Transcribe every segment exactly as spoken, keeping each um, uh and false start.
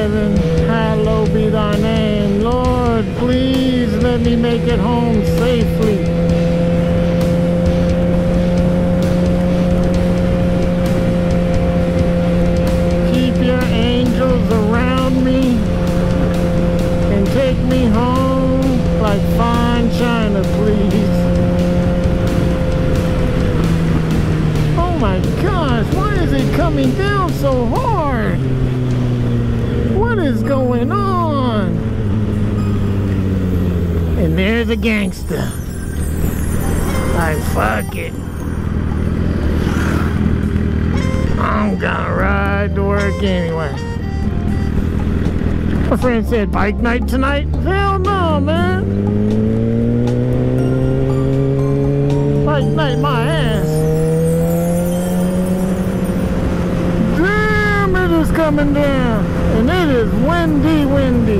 heaven, hallowed be thy name. Lord, please let me make it home safely. Keep your angels around me and take me home like fine china, please. Oh my gosh, why is it coming down so hard? What is going on? And there's a gangster. Like, fuck it. I'm gonna ride to work anyway. My friend said, bike night tonight? Hell no, man. Bike night my ass. Damn, it is coming down. And it is windy, windy.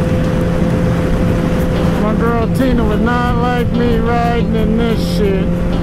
My girl Tina would not like me riding in this shit.